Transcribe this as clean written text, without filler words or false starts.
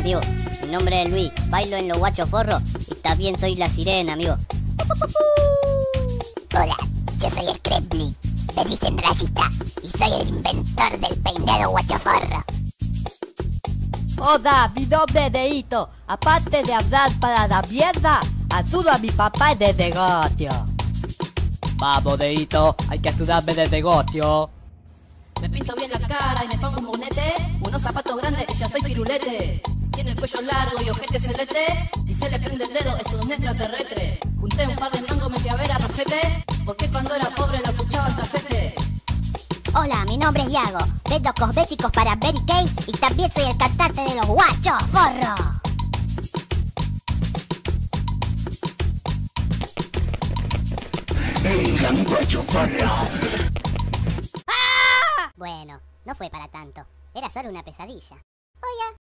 amigo. Mi nombre es Luis, bailo en los guachos forros y también soy la sirena, amigo. Hola, yo soy el Kremlin, me dicen rayista y soy el inventor del peinado guachoforro. Hola, mi nombre es Deito. Aparte de hablar para la mierda, ayudo a mi papá en el negocio. Vamos, Deito, hay que ayudarme en el negocio. Me pinto bien la cara y me pongo un bonete, unos zapatos grandes y ya soy firulete. Tiene el cuello largo y ojete celeste, y se le prende el dedo, es un extraterrestre. Junté un par de mangos, me fui a ver a Rosete, porque cuando era pobre lo escuchaba el casete. Hola, mi nombre es Iago, vendo cosméticos para Mary Kay y también soy el cantante de los guachos forro. El guacho forro. Bueno, no fue para tanto, era solo una pesadilla. Oye.